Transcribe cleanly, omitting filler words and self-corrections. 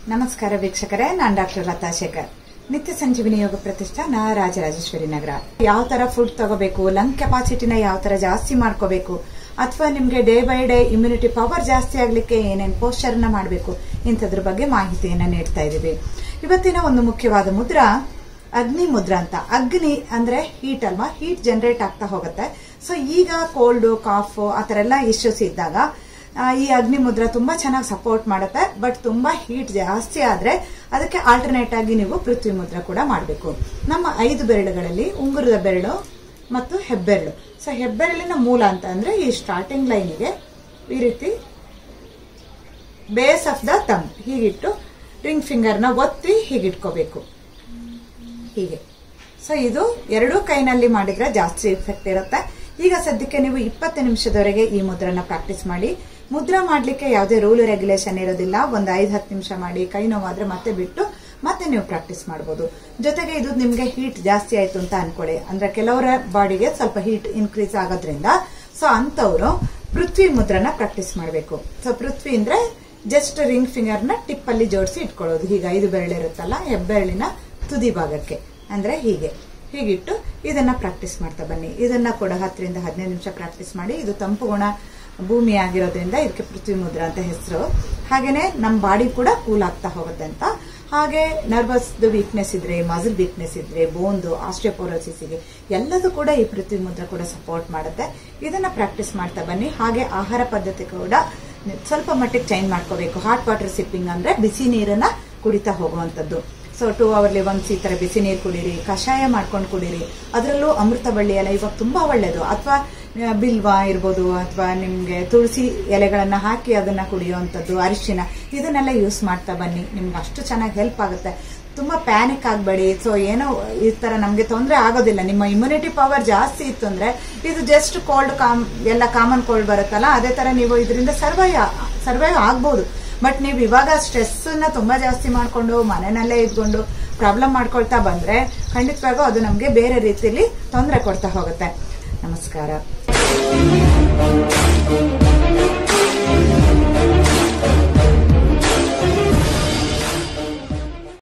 ನಮಸ್ಕಾರ ವೀಕ್ಷಕರೇ, ನಾನು ಡಾಕ್ಟರ್ ಲತಾ ಶೇಖರ್, ನಿತ್ಯ ಸಂಜೀವಿನಿ ಯೋಗ ಪ್ರತಿಷ್ಠಾನ, ರಾಜರಾಜೇಶ್ವರಿ ನಗರ. ಯಾವ ತರ ಫುಡ್ ತಗೋಬೇಕು, ಲಂಗ್ ಕೆಪಾಸಿಟಿನ ಯಾವ ತರ ಜಾಸ್ತಿ ಮಾಡ್ಕೋಬೇಕು, ಅಥವಾ ನಿಮ್ಗೆ day by day immunity power ಜಾಸ್ತಿ ಆಗ್ಲಿಕ್ಕೆ ಏನೇನು ಪೋಸ್ಚರ್ ನ ಮಾಡಬೇಕು, ಇಂಥದ್ರ ಬಗ್ಗೆ ಮಾಹಿತಿಯನ್ನ ನೀಡ್ತಾ ಇದೀವಿ. ಇವತ್ತಿನ ಒಂದು ಮುಖ್ಯವಾದ ಮುದ್ರಾ ಅಗ್ನಿ ಮುದ್ರಾ ಅಂತ. ಅಗ್ನಿ ಅಂದ್ರೆ ಹೀಟ್ ಅಲ್ವಾ, ಹೀಟ್ ಜನರೇಟ್ ಆಗ್ತಾ ಹೋಗುತ್ತೆ. ಸೊ ಈಗ ಕೋಲ್ಡ್, ಕಾಫ್ ಆತರ ಎಲ್ಲ ಇಶ್ಯೂಸ್ ಇದ್ದಾಗ ಈ ಅಗ್ನಿ ಮುದ್ರಾ ತುಂಬಾ ಚೆನ್ನಾಗಿ ಸಪೋರ್ಟ್ ಮಾಡುತ್ತೆ. ಬಟ್ ತುಂಬಾ ಹೀಟ್ ಜಾಸ್ತಿ ಆದ್ರೆ ಅದಕ್ಕೆ ಆಲ್ಟರ್ನೇಟ್ ಆಗಿ ನೀವು ಪೃಥ್ವಿ ಮುದ್ರಾ ಕೂಡ ಮಾಡಬೇಕು. ನಮ್ಮ 5 ಬೆರಳುಗಳಲ್ಲಿ ಉಂಗುರದ ಬೆರಳು ಮತ್ತು ಹೆಬ್ಬೆರಳು. ಸೊ ಹೆಬ್ಬೆರಳಿನ ಮೂಲ ಅಂತ ಅಂದ್ರೆ ಈ ಸ್ಟಾರ್ಟಿಂಗ್ ಲೈನಿಗೆ ಈ ರೀತಿ ಬೇಸ್ ಆಫ್ ದ ಥಂಬ್ ಹೀಗಿಟ್ಟು ರಿಂಗ್ ಫಿಂಗರ್ ನ ಒತ್ತಿ ಹೀಗಿಟ್ಕೋಬೇಕು, ಹೀಗೆ. ಸೊ ಇದು ಎರಡೂ ಕೈನಲ್ಲಿ ಮಾಡಿದ್ರೆ ಜಾಸ್ತಿ ಎಫೆಕ್ಟ್ ಇರುತ್ತೆ. ಈಗ ಸದ್ಯಕ್ಕೆ ನೀವು 20 ನಿಮಿಷದವರೆಗೆ ಈ ಮುದ್ರನ ಪ್ರಾಕ್ಟೀಸ್ ಮಾಡಿ. ಮುದ್ರಾ ಮಾಡ್ಲಿಕ್ಕೆ ಯಾವುದೇ ರೂಲ್ ರೆಗ್ಯುಲೇಷನ್ ಇರೋದಿಲ್ಲ. ಒಂದು 5-10 ನಿಮಿಷ ಮಾಡಿ, ಕೈ ನೋವಾದ್ರೆ ಮತ್ತೆ ಬಿಟ್ಟು ಮತ್ತೆ ನೀವು ಪ್ರಾಕ್ಟೀಸ್ ಮಾಡಬಹುದು. ಜೊತೆಗೆ ಇದು ನಿಮ್ಗೆ ಹೀಟ್ ಜಾಸ್ತಿ ಆಯ್ತು ಅಂತ ಅನ್ಕೊಳ್ಳಿ, ಅಂದ್ರೆ ಕೆಲವರ ಬಾಡಿಗೆ ಸ್ವಲ್ಪ ಹೀಟ್ ಇನ್ಕ್ರೀಸ್ ಆಗೋದ್ರಿಂದ ಸೊ ಅಂತವ್ರು ಪೃಥ್ವಿ ಮುದ್ರನ ಪ್ರಾಕ್ಟೀಸ್ ಮಾಡಬೇಕು. ಸೊ ಪೃಥ್ವಿ ಅಂದ್ರೆ ಜಸ್ಟ್ ರಿಂಗ್ ಫಿಂಗರ್ ನ ಟಿಪ್ ಅಲ್ಲಿ ಜೋಡಿಸಿ ಇಟ್ಕೊಳ್ಳೋದು. ಹೀಗೆ 5 ಬೆರಳಿರುತ್ತಲ್ಲ, ಹೆಬ್ಬೆರಳಿನ ತುದಿ ಭಾಗಕ್ಕೆ ಅಂದ್ರೆ ಹೀಗಿಟ್ಟು ಇದನ್ನ ಪ್ರಾಕ್ಟೀಸ್ ಮಾಡ್ತಾ ಬನ್ನಿ. ಇದನ್ನ ಕೂಡ 10ರಿಂದ 15 ನಿಮಿಷ ಪ್ರಾಕ್ಟೀಸ್ ಮಾಡಿ. ಇದು ತಂಪು ಗುಣ ಭೂಮಿ ಆಗಿರೋದ್ರಿಂದ ಇದಕ್ಕೆ ಪೃಥ್ವಿ ಮುದ್ರಾ ಅಂತ ಹೆಸರು. ಹಾಗೇನೆ ನಮ್ಮ ಬಾಡಿ ಕೂಡ ಕೂಲ್ ಆಗ್ತಾ ಹೋಗುತ್ತೆ ಅಂತ. ಹಾಗೆ ನರ್ವಸ್ ವೀಕ್ನೆಸ್ ಇದ್ರೆ, ಮಸಲ್ ವೀಕ್ನೆಸ್ ಇದ್ರೆ, ಬೋನ್ದು ಆಸ್ಟಿಯೋಪೊರೋಸಿಸ್ಗೆ ಎಲ್ಲದೂ ಕೂಡ ಈ ಪೃಥ್ವಿ ಮುದ್ರಾ ಕೂಡ ಸಪೋರ್ಟ್ ಮಾಡುತ್ತೆ. ಇದನ್ನ ಪ್ರಾಕ್ಟೀಸ್ ಮಾಡ್ತಾ ಬನ್ನಿ. ಹಾಗೆ ಆಹಾರ ಪದ್ಧತಿ ಕೂಡ ಸ್ವಲ್ಪ ಮಟ್ಟಿಗೆ ಚೇಂಜ್ ಮಾಡ್ಕೋಬೇಕು. ಹಾಟ್ ವಾಟರ್ ಸಿಪ್ಪಿಂಗ್ ಅಂದ್ರೆ ಬಿಸಿ ನೀರನ್ನ ಕುಡಿತಾ ಹೋಗುವಂತದ್ದು. ಸೊ 2 ಅವರ್ಲಿ ಒಂದ್ಸ್ ಈ ತರ ಬಿಸಿ ನೀರು ಕುಡೀರಿ, ಕಷಾಯ ಮಾಡ್ಕೊಂಡು ಕುಡೀರಿ. ಅದರಲ್ಲೂ ಅಮೃತ ಬಳ್ಳಿ ಎಲೆ ಇವಾಗ ತುಂಬಾ ಒಳ್ಳೇದು. ಅಥವಾ ಬಿಲ್ವ ಇರ್ಬೋದು, ಅಥವಾ ನಿಮ್ಗೆ ತುಳಸಿ ಎಲೆಗಳನ್ನ ಹಾಕಿ ಅದನ್ನ ಕುಡಿಯುವಂತದ್ದು, ಅರಿಶಿನ, ಇದನ್ನೆಲ್ಲ ಯೂಸ್ ಮಾಡ್ತಾ ಬನ್ನಿ. ನಿಮ್ಗೆ ಅಷ್ಟು ಚೆನ್ನಾಗಿ ಹೆಲ್ಪ್ ಆಗುತ್ತೆ. ತುಂಬಾ ಪ್ಯಾನಿಕ್ ಆಗಬೇಡಿ. ಸೊ ಏನೋ ಈ ತರ ನಮ್ಗೆ ತೊಂದರೆ ಆಗೋದಿಲ್ಲ. ನಿಮ್ಮ ಇಮ್ಯುನಿಟಿ ಪವರ್ ಜಾಸ್ತಿ ಇತ್ತು ಅಂದ್ರೆ ಇದು ಜಸ್ಟ್ ಕೋಲ್ಡ್ ಎಲ್ಲ ಕಾಮನ್ ಕೋಲ್ಡ್ ಬರುತ್ತಲ್ಲ, ಅದೇ ತರ ನೀವು ಇದರಿಂದ ಸರ್ವೈವ್ ಆಗ್ಬಹುದು. ಬಟ್ ನೀವು ಇವಾಗ ಸ್ಟ್ರೆಸ್ ನ ತುಂಬಾ ಜಾಸ್ತಿ ಮಾಡ್ಕೊಂಡು ಮನೆಯಲ್ಲೇ ಇದ್ಕೊಂಡು ಪ್ರಾಬ್ಲಮ್ ಮಾಡ್ಕೊಳ್ತಾ ಬಂದ್ರೆ ಖಂಡಿತವಾಗೂ ಅದು ನಮ್ಗೆ ಬೇರೆ ರೀತಿಯಲ್ಲಿ ತೊಂದರೆ ಕೊಡ್ತಾ ಹೋಗುತ್ತೆ. ನಮಸ್ಕಾರ.